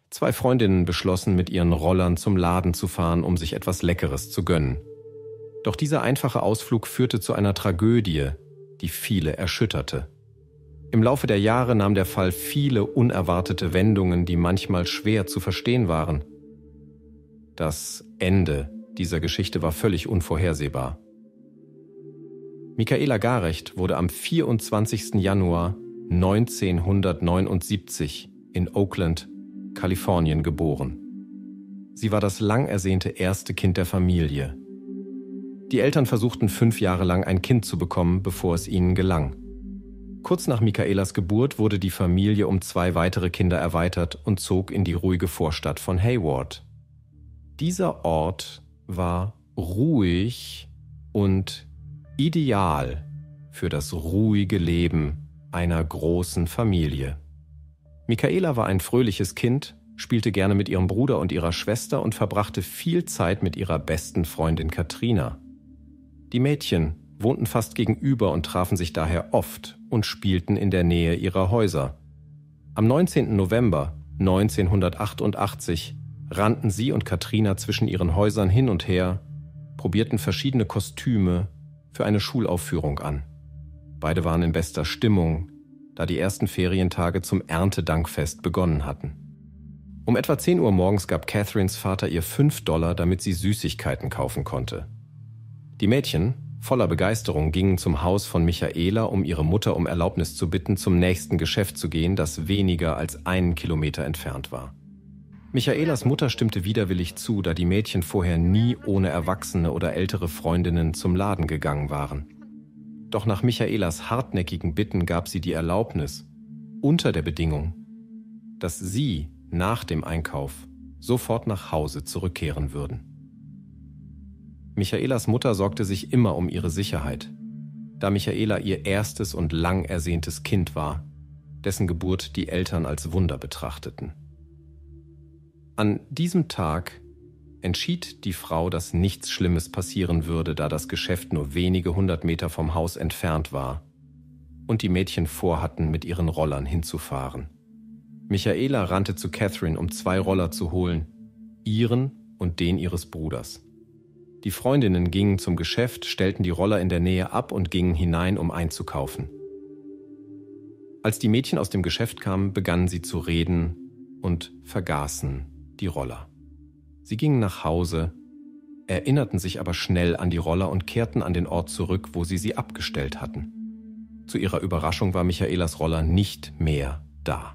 2 Freundinnen beschlossen, mit ihren Rollern zum Laden zu fahren, um sich etwas Leckeres zu gönnen. Doch dieser einfache Ausflug führte zu einer Tragödie, die viele erschütterte. Im Laufe der Jahre nahm der Fall viele unerwartete Wendungen, die manchmal schwer zu verstehen waren. Das Ende dieser Geschichte war völlig unvorhersehbar. Michaela Garecht wurde am 24. Januar 1979 in Oakland, Kalifornien geboren. Sie war das lang ersehnte erste Kind der Familie. Die Eltern versuchten 5 Jahre lang ein Kind zu bekommen, bevor es ihnen gelang. Kurz nach Michaelas Geburt wurde die Familie um 2 weitere Kinder erweitert und zog in die ruhige Vorstadt von Hayward. Dieser Ort war ruhig und ideal für das ruhige Leben einer großen Familie. Michaela war ein fröhliches Kind, spielte gerne mit ihrem Bruder und ihrer Schwester und verbrachte viel Zeit mit ihrer besten Freundin Katrina. Die Mädchen wohnten fast gegenüber und trafen sich daher oft und spielten in der Nähe ihrer Häuser. Am 19. November 1988 rannten sie und Katrina zwischen ihren Häusern hin und her, probierten verschiedene Kostüme für eine Schulaufführung an. Beide waren in bester Stimmung, da die ersten Ferientage zum Erntedankfest begonnen hatten. Um etwa 10 Uhr morgens gab Catherines Vater ihr $5, damit sie Süßigkeiten kaufen konnte. Die Mädchen, voller Begeisterung, gingen zum Haus von Michaela, um ihre Mutter um Erlaubnis zu bitten, zum nächsten Geschäft zu gehen, das weniger als 1 Kilometer entfernt war. Michaelas Mutter stimmte widerwillig zu, da die Mädchen vorher nie ohne erwachsene oder ältere Freundinnen zum Laden gegangen waren. Doch nach Michaelas hartnäckigen Bitten gab sie die Erlaubnis, unter der Bedingung, dass sie nach dem Einkauf sofort nach Hause zurückkehren würden. Michaelas Mutter sorgte sich immer um ihre Sicherheit, da Michaela ihr erstes und lang ersehntes Kind war, dessen Geburt die Eltern als Wunder betrachteten. An diesem Tag entschied die Frau, dass nichts Schlimmes passieren würde, da das Geschäft nur wenige 100 Meter vom Haus entfernt war und die Mädchen vorhatten, mit ihren Rollern hinzufahren. Michaela rannte zu Catherine, um 2 Roller zu holen, ihren und den ihres Bruders. Die Freundinnen gingen zum Geschäft, stellten die Roller in der Nähe ab und gingen hinein, um einzukaufen. Als die Mädchen aus dem Geschäft kamen, begannen sie zu reden und vergaßen die Roller. Sie gingen nach Hause, erinnerten sich aber schnell an die Roller und kehrten an den Ort zurück, wo sie abgestellt hatten. Zu ihrer Überraschung war Michaelas Roller nicht mehr da.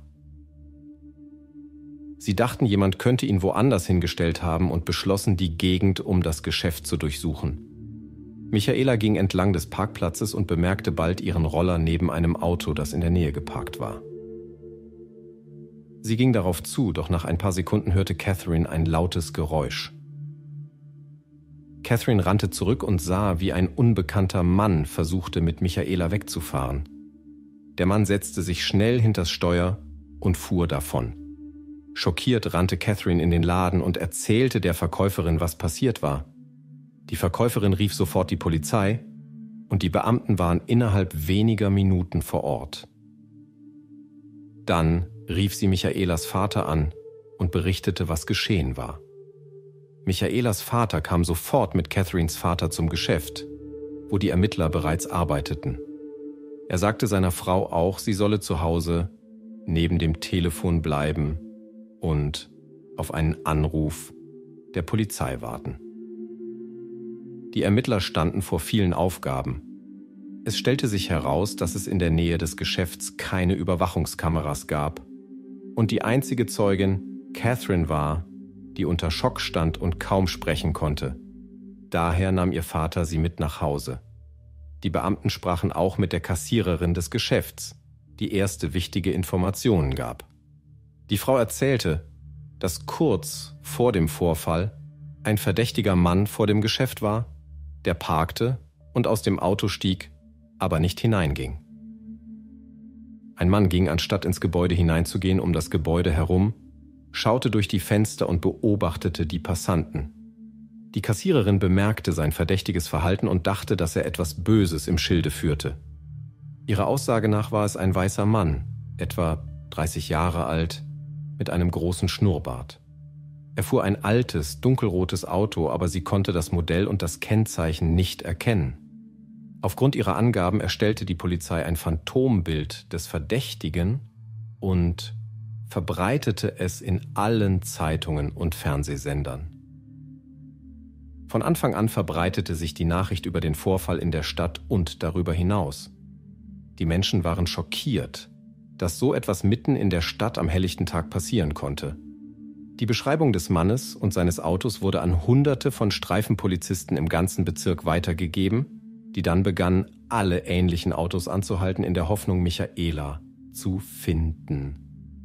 Sie dachten, jemand könnte ihn woanders hingestellt haben und beschlossen, die Gegend um das Geschäft zu durchsuchen. Michaela ging entlang des Parkplatzes und bemerkte bald ihren Roller neben einem Auto, das in der Nähe geparkt war. Sie ging darauf zu, doch nach ein paar Sekunden hörte Catherine ein lautes Geräusch. Catherine rannte zurück und sah, wie ein unbekannter Mann versuchte, mit Michaela wegzufahren. Der Mann setzte sich schnell hinters Steuer und fuhr davon. Schockiert rannte Catherine in den Laden und erzählte der Verkäuferin, was passiert war. Die Verkäuferin rief sofort die Polizei und die Beamten waren innerhalb weniger Minuten vor Ort. Dann rief sie Michaelas Vater an und berichtete, was geschehen war. Michaelas Vater kam sofort mit Catherines Vater zum Geschäft, wo die Ermittler bereits arbeiteten. Er sagte seiner Frau auch, sie solle zu Hause neben dem Telefon bleiben und auf einen Anruf der Polizei warten. Die Ermittler standen vor vielen Aufgaben. Es stellte sich heraus, dass es in der Nähe des Geschäfts keine Überwachungskameras gab und die einzige Zeugin Catherine war, die unter Schock stand und kaum sprechen konnte. Daher nahm ihr Vater sie mit nach Hause. Die Beamten sprachen auch mit der Kassiererin des Geschäfts, die erste wichtige Informationen gab. Die Frau erzählte, dass kurz vor dem Vorfall ein verdächtiger Mann vor dem Geschäft war, der parkte und aus dem Auto stieg, aber nicht hineinging. Ein Mann ging, anstatt ins Gebäude hineinzugehen, um das Gebäude herum, schaute durch die Fenster und beobachtete die Passanten. Die Kassiererin bemerkte sein verdächtiges Verhalten und dachte, dass er etwas Böses im Schilde führte. Ihrer Aussage nach war es ein weißer Mann, etwa 30 Jahre alt, mit einem großen Schnurrbart. Er fuhr ein altes, dunkelrotes Auto, aber sie konnte das Modell und das Kennzeichen nicht erkennen. Aufgrund ihrer Angaben erstellte die Polizei ein Phantombild des Verdächtigen und verbreitete es in allen Zeitungen und Fernsehsendern. Von Anfang an verbreitete sich die Nachricht über den Vorfall in der Stadt und darüber hinaus. Die Menschen waren schockiert, dass so etwas mitten in der Stadt am helllichten Tag passieren konnte. Die Beschreibung des Mannes und seines Autos wurde an Hunderte von Streifenpolizisten im ganzen Bezirk weitergegeben, die dann begannen, alle ähnlichen Autos anzuhalten, in der Hoffnung, Michaela zu finden.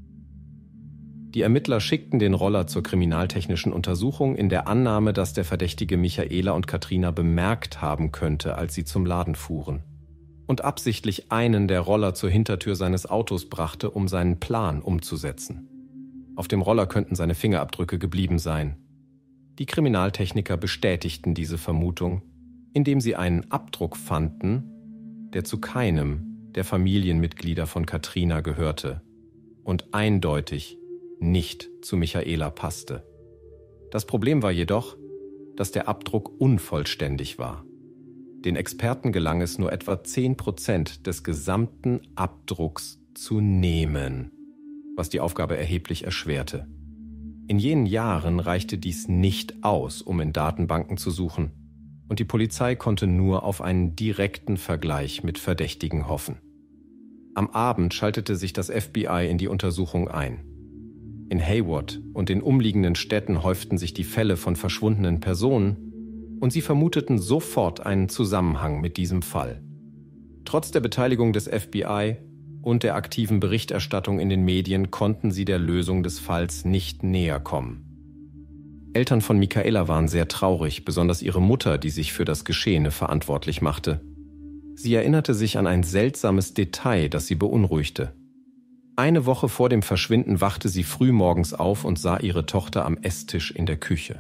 Die Ermittler schickten den Roller zur kriminaltechnischen Untersuchung in der Annahme, dass der Verdächtige Michaela und Katrina bemerkt haben könnte, als sie zum Laden fuhren, und absichtlich einen der Roller zur Hintertür seines Autos brachte, um seinen Plan umzusetzen. Auf dem Roller könnten seine Fingerabdrücke geblieben sein. Die Kriminaltechniker bestätigten diese Vermutung, indem sie einen Abdruck fanden, der zu keinem der Familienmitglieder von Katrina gehörte und eindeutig nicht zu Michaela passte. Das Problem war jedoch, dass der Abdruck unvollständig war. Den Experten gelang es, nur etwa 10% des gesamten Abdrucks zu nehmen, was die Aufgabe erheblich erschwerte. In jenen Jahren reichte dies nicht aus, um in Datenbanken zu suchen, und die Polizei konnte nur auf einen direkten Vergleich mit Verdächtigen hoffen. Am Abend schaltete sich das FBI in die Untersuchung ein. In Hayward und den umliegenden Städten häuften sich die Fälle von verschwundenen Personen und sie vermuteten sofort einen Zusammenhang mit diesem Fall. Trotz der Beteiligung des FBI und der aktiven Berichterstattung in den Medien konnten sie der Lösung des Falls nicht näher kommen. Eltern von Michaela waren sehr traurig, besonders ihre Mutter, die sich für das Geschehene verantwortlich machte. Sie erinnerte sich an ein seltsames Detail, das sie beunruhigte. Eine Woche vor dem Verschwinden wachte sie früh morgens auf und sah ihre Tochter am Esstisch in der Küche.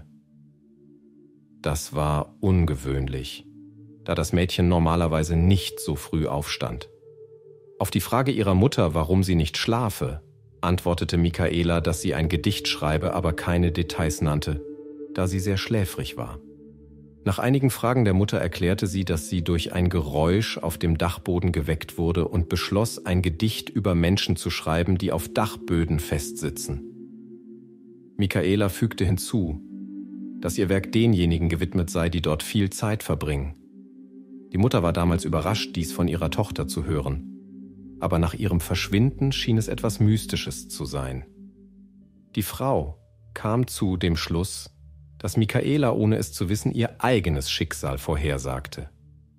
Das war ungewöhnlich, da das Mädchen normalerweise nicht so früh aufstand. Auf die Frage ihrer Mutter, warum sie nicht schlafe, antwortete Michaela, dass sie ein Gedicht schreibe, aber keine Details nannte, da sie sehr schläfrig war. Nach einigen Fragen der Mutter erklärte sie, dass sie durch ein Geräusch auf dem Dachboden geweckt wurde und beschloss, ein Gedicht über Menschen zu schreiben, die auf Dachböden festsitzen. Michaela fügte hinzu, dass ihr Werk denjenigen gewidmet sei, die dort viel Zeit verbringen. Die Mutter war damals überrascht, dies von ihrer Tochter zu hören. Aber nach ihrem Verschwinden schien es etwas Mystisches zu sein. Die Frau kam zu dem Schluss, dass Michaela, ohne es zu wissen, ihr eigenes Schicksal vorhersagte.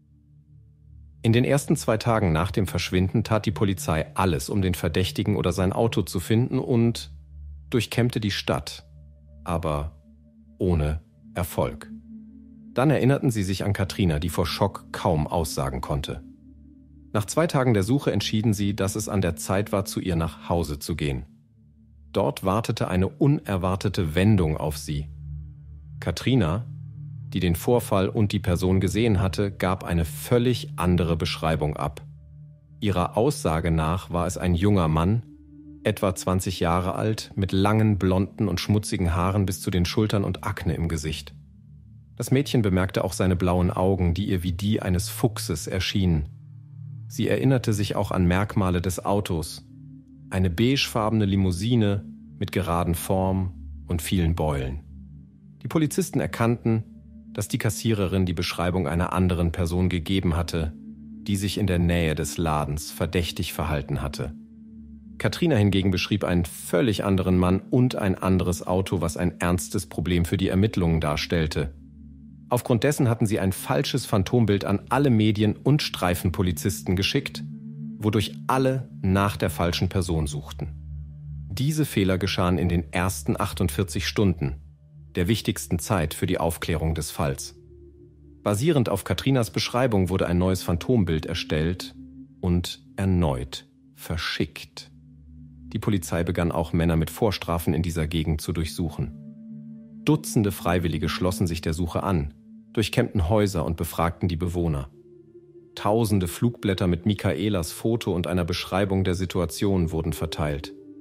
In den ersten 2 Tagen nach dem Verschwinden tat die Polizei alles, um den Verdächtigen oder sein Auto zu finden und durchkämmte die Stadt, aber ohne Erfolg. Dann erinnerten sie sich an Katrina, die vor Schock kaum aussagen konnte. Nach 2 Tagen der Suche entschieden sie, dass es an der Zeit war, zu ihr nach Hause zu gehen. Dort wartete eine unerwartete Wendung auf sie. Katrina, die den Vorfall und die Person gesehen hatte, gab eine völlig andere Beschreibung ab. Ihrer Aussage nach war es ein junger Mann, etwa 20 Jahre alt, mit langen, blonden und schmutzigen Haaren bis zu den Schultern und Akne im Gesicht. Das Mädchen bemerkte auch seine blauen Augen, die ihr wie die eines Fuchses erschienen. Sie erinnerte sich auch an Merkmale des Autos, eine beigefarbene Limousine mit geraden Form und vielen Beulen. Die Polizisten erkannten, dass die Kassiererin die Beschreibung einer anderen Person gegeben hatte, die sich in der Nähe des Ladens verdächtig verhalten hatte. Katrina hingegen beschrieb einen völlig anderen Mann und ein anderes Auto, was ein ernstes Problem für die Ermittlungen darstellte. Aufgrund dessen hatten sie ein falsches Phantombild an alle Medien und Streifenpolizisten geschickt, wodurch alle nach der falschen Person suchten. Diese Fehler geschahen in den ersten 48 Stunden, der wichtigsten Zeit für die Aufklärung des Falls. Basierend auf Katrinas Beschreibung wurde ein neues Phantombild erstellt und erneut verschickt. Die Polizei begann auch Männer mit Vorstrafen in dieser Gegend zu durchsuchen. Dutzende Freiwillige schlossen sich der Suche an, durchkämmten Häuser und befragten die Bewohner. Tausende Flugblätter mit Michaelas Foto und einer Beschreibung der Situation wurden verteilt.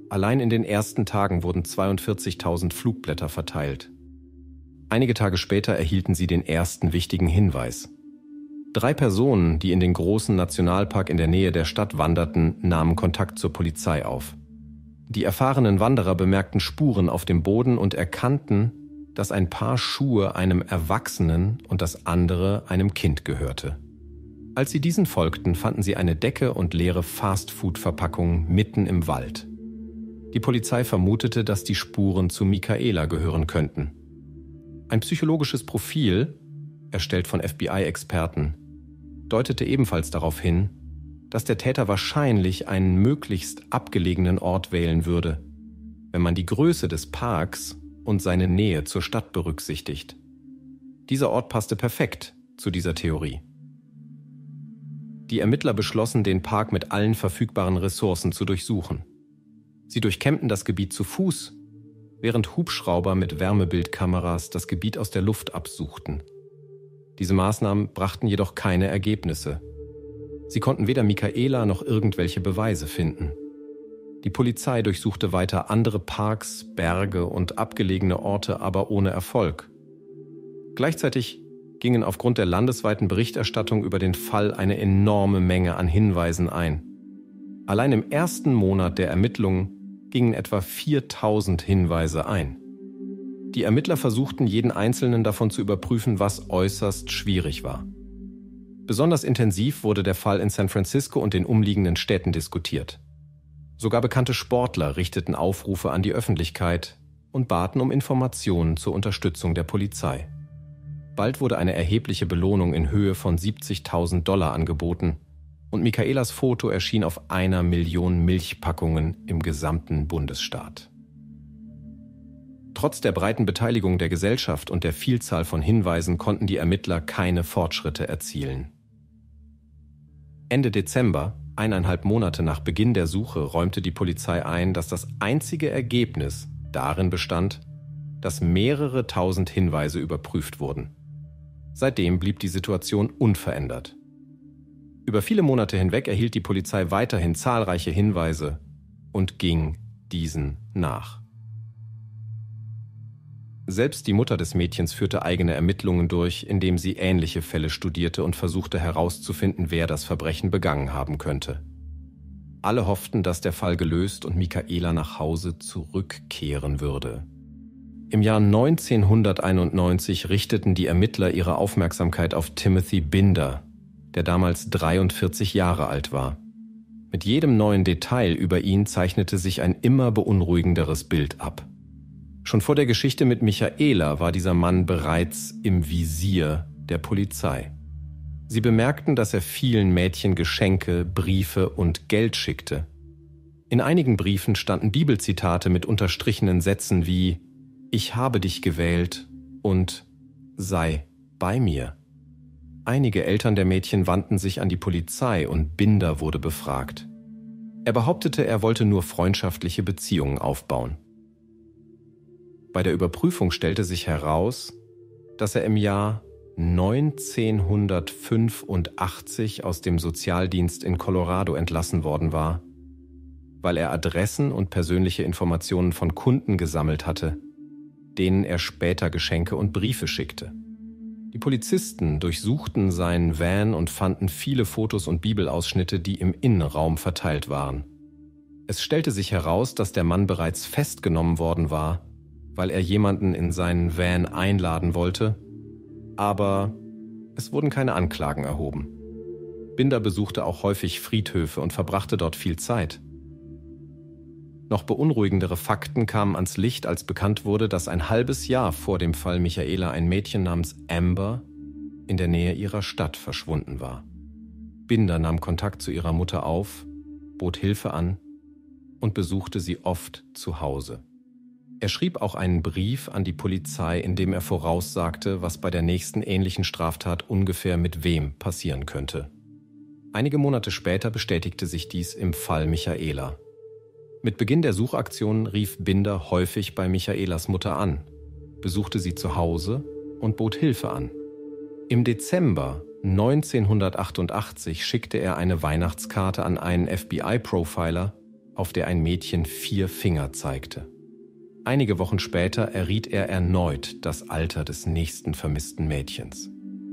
Allein in den ersten Tagen wurden 42.000 Flugblätter verteilt. Einige Tage später erhielten sie den ersten wichtigen Hinweis. 3 Personen, die in den großen Nationalpark in der Nähe der Stadt wanderten, nahmen Kontakt zur Polizei auf. Die erfahrenen Wanderer bemerkten Spuren auf dem Boden und erkannten, dass ein Paar Schuhe einem Erwachsenen und das andere einem Kind gehörte. Als sie diesen folgten, fanden sie eine Decke und leere Fastfood-Verpackungen mitten im Wald. Die Polizei vermutete, dass die Spuren zu Michaela gehören könnten. Ein psychologisches Profil, erstellt von FBI-Experten, deutete ebenfalls darauf hin, dass der Täter wahrscheinlich einen möglichst abgelegenen Ort wählen würde, wenn man die Größe des Parks und seine Nähe zur Stadt berücksichtigt. Dieser Ort passte perfekt zu dieser Theorie. Die Ermittler beschlossen, den Park mit allen verfügbaren Ressourcen zu durchsuchen. Sie durchkämmten das Gebiet zu Fuß, während Hubschrauber mit Wärmebildkameras das Gebiet aus der Luft absuchten. Diese Maßnahmen brachten jedoch keine Ergebnisse. Sie konnten weder Michaela noch irgendwelche Beweise finden. Die Polizei durchsuchte weiter andere Parks, Berge und abgelegene Orte, aber ohne Erfolg. Gleichzeitig gingen aufgrund der landesweiten Berichterstattung über den Fall eine enorme Menge an Hinweisen ein. Allein im ersten Monat der Ermittlungen gingen etwa 4.000 Hinweise ein. Die Ermittler versuchten, jeden einzelnen davon zu überprüfen, was äußerst schwierig war. Besonders intensiv wurde der Fall in San Francisco und den umliegenden Städten diskutiert. Sogar bekannte Sportler richteten Aufrufe an die Öffentlichkeit und baten um Informationen zur Unterstützung der Polizei. Bald wurde eine erhebliche Belohnung in Höhe von $70.000 angeboten und Michaelas Foto erschien auf 1 Million Milchpackungen im gesamten Bundesstaat. Trotz der breiten Beteiligung der Gesellschaft und der Vielzahl von Hinweisen konnten die Ermittler keine Fortschritte erzielen. Ende Dezember, 1,5 Monate nach Beginn der Suche, räumte die Polizei ein, dass das einzige Ergebnis darin bestand, dass mehrere tausend Hinweise überprüft wurden. Seitdem blieb die Situation unverändert. Über viele Monate hinweg erhielt die Polizei weiterhin zahlreiche Hinweise und ging diesen nach. Selbst die Mutter des Mädchens führte eigene Ermittlungen durch, indem sie ähnliche Fälle studierte und versuchte herauszufinden, wer das Verbrechen begangen haben könnte. Alle hofften, dass der Fall gelöst und Michaela nach Hause zurückkehren würde. Im Jahr 1991 richteten die Ermittler ihre Aufmerksamkeit auf Timothy Binder, der damals 43 Jahre alt war. Mit jedem neuen Detail über ihn zeichnete sich ein immer beunruhigenderes Bild ab. Schon vor der Geschichte mit Michaela war dieser Mann bereits im Visier der Polizei. Sie bemerkten, dass er vielen Mädchen Geschenke, Briefe und Geld schickte. In einigen Briefen standen Bibelzitate mit unterstrichenen Sätzen wie „Ich habe dich gewählt“ und „Sei bei mir“. Einige Eltern der Mädchen wandten sich an die Polizei und Binder wurde befragt. Er behauptete, er wollte nur freundschaftliche Beziehungen aufbauen. Bei der Überprüfung stellte sich heraus, dass er im Jahr 1985 aus dem Sozialdienst in Colorado entlassen worden war, weil er Adressen und persönliche Informationen von Kunden gesammelt hatte, denen er später Geschenke und Briefe schickte. Die Polizisten durchsuchten seinen Van und fanden viele Fotos und Bibelausschnitte, die im Innenraum verteilt waren. Es stellte sich heraus, dass der Mann bereits festgenommen worden war, weil er jemanden in seinen Van einladen wollte, aber es wurden keine Anklagen erhoben. Binder besuchte auch häufig Friedhöfe und verbrachte dort viel Zeit. Noch beunruhigendere Fakten kamen ans Licht, als bekannt wurde, dass ein halbes Jahr vor dem Fall Michaela ein Mädchen namens Amber in der Nähe ihrer Stadt verschwunden war. Binder nahm Kontakt zu ihrer Mutter auf, bot Hilfe an und besuchte sie oft zu Hause. Er schrieb auch einen Brief an die Polizei, in dem er voraussagte, was bei der nächsten ähnlichen Straftat ungefähr mit wem passieren könnte. Einige Monate später bestätigte sich dies im Fall Michaela. Mit Beginn der Suchaktion rief Binder häufig bei Michaelas Mutter an, besuchte sie zu Hause und bot Hilfe an. Im Dezember 1988 schickte er eine Weihnachtskarte an einen FBI-Profiler auf der ein Mädchen 4 Finger zeigte. Einige Wochen später erriet er erneut das Alter des nächsten vermissten Mädchens.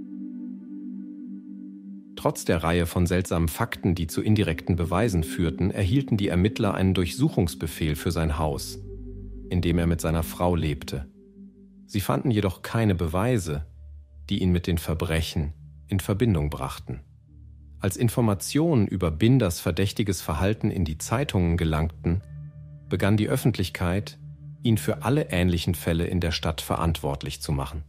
Trotz der Reihe von seltsamen Fakten, die zu indirekten Beweisen führten, erhielten die Ermittler einen Durchsuchungsbefehl für sein Haus, in dem er mit seiner Frau lebte. Sie fanden jedoch keine Beweise, die ihn mit den Verbrechen in Verbindung brachten. Als Informationen über Binders verdächtiges Verhalten in die Zeitungen gelangten, begann die Öffentlichkeit, ihn für alle ähnlichen Fälle in der Stadt verantwortlich zu machen.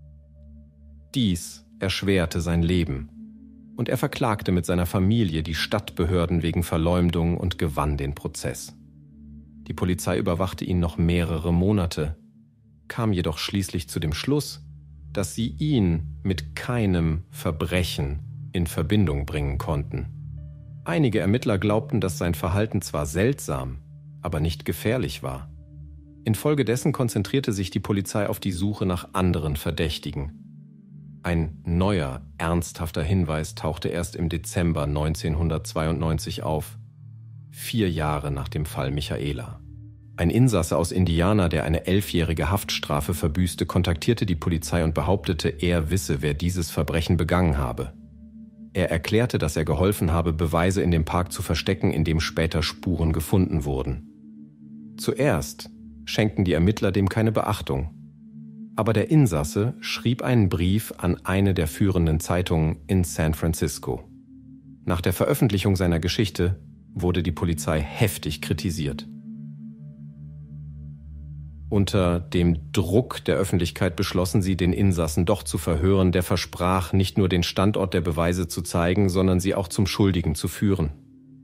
Dies erschwerte sein Leben und er verklagte mit seiner Familie die Stadtbehörden wegen Verleumdung und gewann den Prozess. Die Polizei überwachte ihn noch mehrere Monate, kam jedoch schließlich zu dem Schluss, dass sie ihn mit keinem Verbrechen in Verbindung bringen konnten. Einige Ermittler glaubten, dass sein Verhalten zwar seltsam, aber nicht gefährlich war. Infolgedessen konzentrierte sich die Polizei auf die Suche nach anderen Verdächtigen. Ein neuer, ernsthafter Hinweis tauchte erst im Dezember 1992 auf, 4 Jahre nach dem Fall Michaela. Ein Insasse aus Indiana, der eine 11-jährige Haftstrafe verbüßte, kontaktierte die Polizei und behauptete, er wisse, wer dieses Verbrechen begangen habe. Er erklärte, dass er geholfen habe, Beweise in dem Park zu verstecken, in dem später Spuren gefunden wurden. Zuerst schenkten die Ermittler dem keine Beachtung. Aber der Insasse schrieb einen Brief an eine der führenden Zeitungen in San Francisco. Nach der Veröffentlichung seiner Geschichte wurde die Polizei heftig kritisiert. Unter dem Druck der Öffentlichkeit beschlossen sie, den Insassen doch zu verhören, der versprach, nicht nur den Standort der Beweise zu zeigen, sondern sie auch zum Schuldigen zu führen.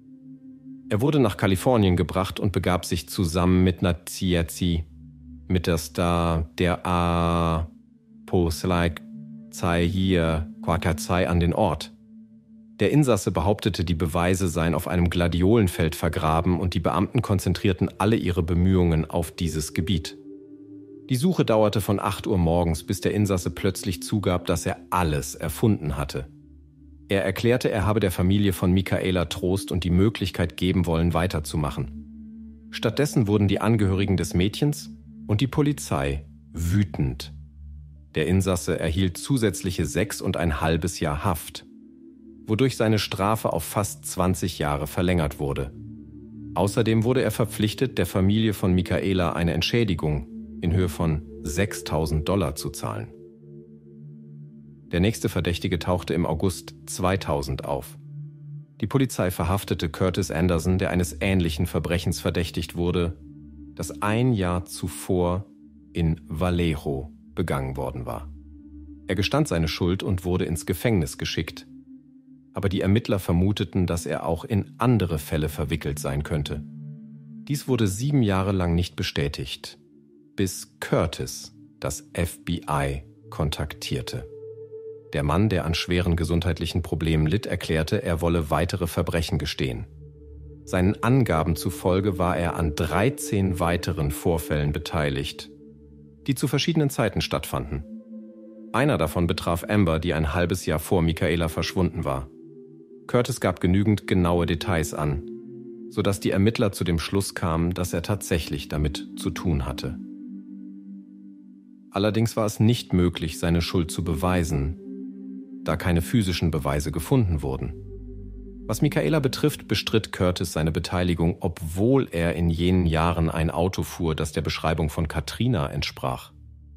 Er wurde nach Kalifornien gebracht und begab sich zusammen mit Natsietsi, mit der Star der A. Poslaik Zai hier Kwakazai an den Ort. Der Insasse behauptete, die Beweise seien auf einem Gladiolenfeld vergraben und die Beamten konzentrierten alle ihre Bemühungen auf dieses Gebiet. Die Suche dauerte von 8 Uhr morgens, bis der Insasse plötzlich zugab, dass er alles erfunden hatte. Er erklärte, er habe der Familie von Michaela Trost und die Möglichkeit geben wollen, weiterzumachen. Stattdessen wurden die Angehörigen des Mädchens und die Polizei wütend. Der Insasse erhielt zusätzliche 6,5 Jahre Haft, wodurch seine Strafe auf fast 20 Jahre verlängert wurde. Außerdem wurde er verpflichtet, der Familie von Michaela eine Entschädigung in Höhe von $6.000 zu zahlen. Der nächste Verdächtige tauchte im August 2000 auf. Die Polizei verhaftete Curtis Anderson, der eines ähnlichen Verbrechens verdächtigt wurde, das 1 Jahr zuvor in Vallejo begangen worden war. Er gestand seine Schuld und wurde ins Gefängnis geschickt. Aber die Ermittler vermuteten, dass er auch in andere Fälle verwickelt sein könnte. Dies wurde 7 Jahre lang nicht bestätigt, bis Curtis das FBI kontaktierte. Der Mann, der an schweren gesundheitlichen Problemen litt, erklärte, er wolle weitere Verbrechen gestehen. Seinen Angaben zufolge war er an 13 weiteren Vorfällen beteiligt, die zu verschiedenen Zeiten stattfanden. Einer davon betraf Amber, die ein halbes Jahr vor Michaela verschwunden war. Curtis gab genügend genaue Details an, sodass die Ermittler zu dem Schluss kamen, dass er tatsächlich damit zu tun hatte. Allerdings war es nicht möglich, seine Schuld zu beweisen, da keine physischen Beweise gefunden wurden. Was Michaela betrifft, bestritt Curtis seine Beteiligung, obwohl er in jenen Jahren ein Auto fuhr, das der Beschreibung von Katrina entsprach.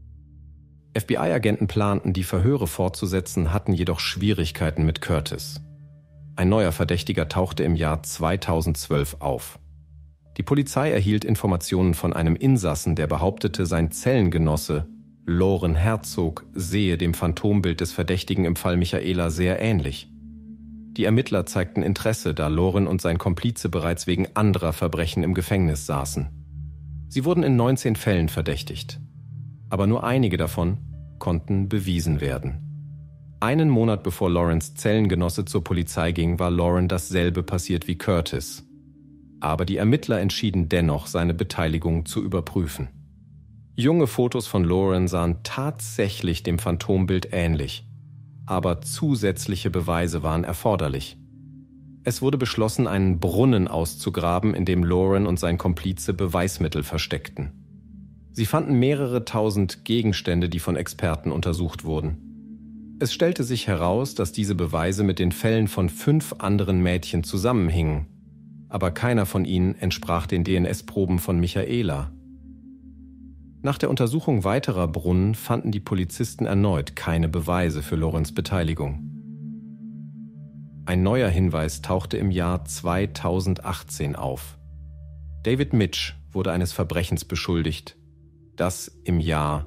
FBI-Agenten planten, die Verhöre fortzusetzen, hatten jedoch Schwierigkeiten mit Curtis. Ein neuer Verdächtiger tauchte im Jahr 2012 auf. Die Polizei erhielt Informationen von einem Insassen, der behauptete, sein Zellengenosse Loren Herzog sehe dem Phantombild des Verdächtigen im Fall Michaela sehr ähnlich. Die Ermittler zeigten Interesse, da Loren und sein Komplize bereits wegen anderer Verbrechen im Gefängnis saßen. Sie wurden in 19 Fällen verdächtigt, aber nur einige davon konnten bewiesen werden. 1 Monat bevor Lorens Zellengenosse zur Polizei ging, war Loren dasselbe passiert wie Curtis. Aber die Ermittler entschieden dennoch, seine Beteiligung zu überprüfen. Junge Fotos von Loren sahen tatsächlich dem Phantombild ähnlich, aber zusätzliche Beweise waren erforderlich. Es wurde beschlossen, einen Brunnen auszugraben, in dem Lauren und sein Komplize Beweismittel versteckten. Sie fanden mehrere tausend Gegenstände, die von Experten untersucht wurden. Es stellte sich heraus, dass diese Beweise mit den Fällen von 5 anderen Mädchen zusammenhingen, aber keiner von ihnen entsprach den DNS-Proben von Michaela. Nach der Untersuchung weiterer Brunnen fanden die Polizisten erneut keine Beweise für Laurens Beteiligung. Ein neuer Hinweis tauchte im Jahr 2018 auf. David Mitch wurde eines Verbrechens beschuldigt, das im Jahr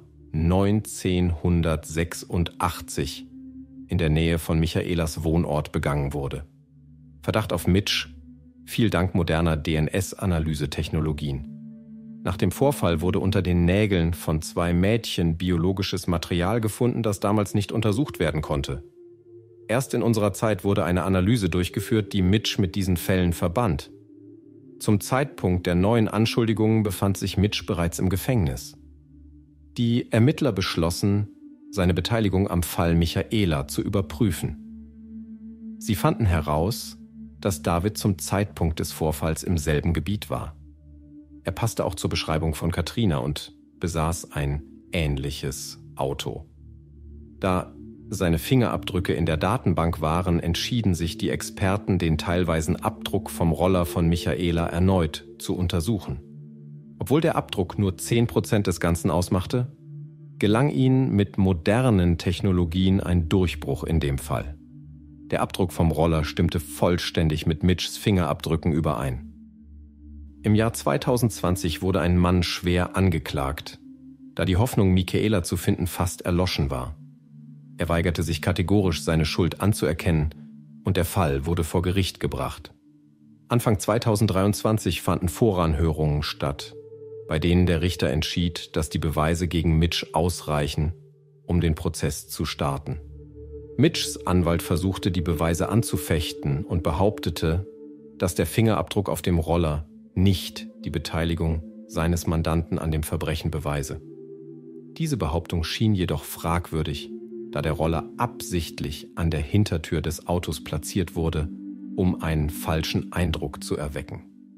1986 in der Nähe von Michaelas Wohnort begangen wurde. Verdacht auf Mitch fiel dank moderner DNS-Analysetechnologien. Nach dem Vorfall wurde unter den Nägeln von 2 Mädchen biologisches Material gefunden, das damals nicht untersucht werden konnte. Erst in unserer Zeit wurde eine Analyse durchgeführt, die Mitch mit diesen Fällen verband. Zum Zeitpunkt der neuen Anschuldigungen befand sich Mitch bereits im Gefängnis. Die Ermittler beschlossen, seine Beteiligung am Fall Michaela zu überprüfen. Sie fanden heraus, dass David zum Zeitpunkt des Vorfalls im selben Gebiet war. Er passte auch zur Beschreibung von Katrina und besaß ein ähnliches Auto. Da seine Fingerabdrücke in der Datenbank waren, entschieden sich die Experten, den teilweisen Abdruck vom Roller von Michaela erneut zu untersuchen. Obwohl der Abdruck nur 10% des Ganzen ausmachte, gelang ihnen mit modernen Technologien ein Durchbruch in dem Fall. Der Abdruck vom Roller stimmte vollständig mit Mitchs Fingerabdrücken überein. Im Jahr 2020 wurde ein Mann schwer angeklagt, da die Hoffnung, Michaela zu finden, fast erloschen war. Er weigerte sich kategorisch, seine Schuld anzuerkennen, und der Fall wurde vor Gericht gebracht. Anfang 2023 fanden Voranhörungen statt, bei denen der Richter entschied, dass die Beweise gegen Mitch ausreichen, um den Prozess zu starten. Mitchs Anwalt versuchte, die Beweise anzufechten und behauptete, dass der Fingerabdruck auf dem Roller nicht die Beteiligung seines Mandanten an dem Verbrechen beweise. Diese Behauptung schien jedoch fragwürdig, da der Roller absichtlich an der Hintertür des Autos platziert wurde, um einen falschen Eindruck zu erwecken.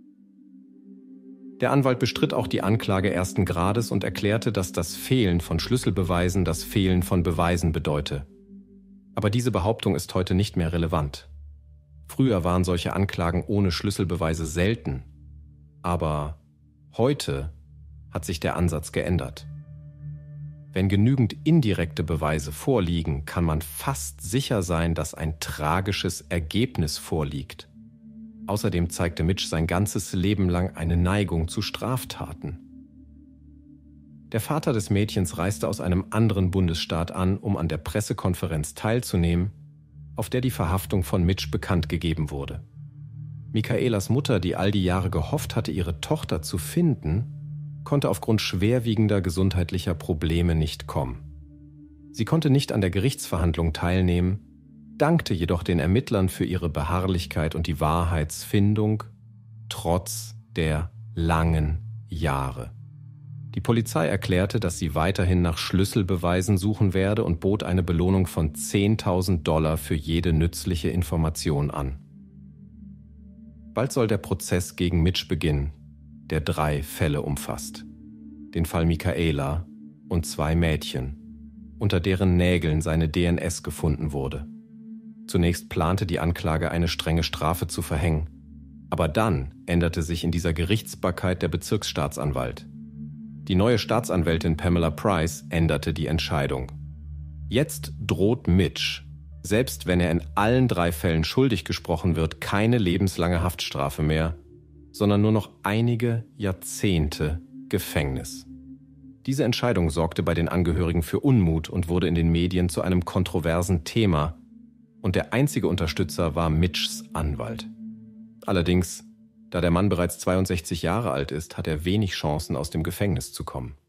Der Anwalt bestritt auch die Anklage ersten Grades und erklärte, dass das Fehlen von Schlüsselbeweisen das Fehlen von Beweisen bedeute. Aber diese Behauptung ist heute nicht mehr relevant. Früher waren solche Anklagen ohne Schlüsselbeweise selten, aber heute hat sich der Ansatz geändert. Wenn genügend indirekte Beweise vorliegen, kann man fast sicher sein, dass ein tragisches Ergebnis vorliegt. Außerdem zeigte Mitch sein ganzes Leben lang eine Neigung zu Straftaten. Der Vater des Mädchens reiste aus einem anderen Bundesstaat an, um an der Pressekonferenz teilzunehmen, auf der die Verhaftung von Mitch bekannt gegeben wurde. Michaelas Mutter, die all die Jahre gehofft hatte, ihre Tochter zu finden, konnte aufgrund schwerwiegender gesundheitlicher Probleme nicht kommen. Sie konnte nicht an der Gerichtsverhandlung teilnehmen, dankte jedoch den Ermittlern für ihre Beharrlichkeit und die Wahrheitsfindung, trotz der langen Jahre. Die Polizei erklärte, dass sie weiterhin nach Schlüsselbeweisen suchen werde und bot eine Belohnung von $10.000 für jede nützliche Information an. Bald soll der Prozess gegen Mitch beginnen, der 3 Fälle umfasst. Den Fall Michaela und 2 Mädchen, unter deren Nägeln seine DNS gefunden wurde. Zunächst plante die Anklage, eine strenge Strafe zu verhängen, aber dann änderte sich in dieser Gerichtsbarkeit der Bezirksstaatsanwalt. Die neue Staatsanwältin Pamela Price änderte die Entscheidung. Jetzt droht Mitch, selbst wenn er in allen 3 Fällen schuldig gesprochen wird, keine lebenslange Haftstrafe mehr, sondern nur noch einige Jahrzehnte Gefängnis. Diese Entscheidung sorgte bei den Angehörigen für Unmut und wurde in den Medien zu einem kontroversen Thema, und der einzige Unterstützer war Mitchs Anwalt. Allerdings, da der Mann bereits 62 Jahre alt ist, hat er wenig Chancen, aus dem Gefängnis zu kommen.